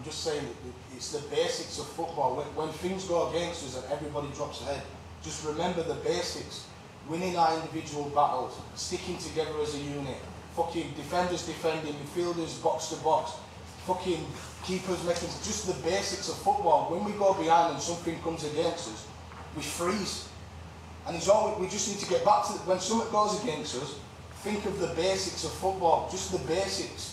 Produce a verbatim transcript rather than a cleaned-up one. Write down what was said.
just saying that it's the basics of football. When, when things go against us and everybody drops ahead, just remember the basics. Winning our individual battles, sticking together as a unit, fucking defenders defending, midfielders box to box, fucking keepers making, just the basics of football. When we go behind and something comes against us, we freeze. And it's all, we just need to get back to, when something goes against us, think of the basics of football, just the basics.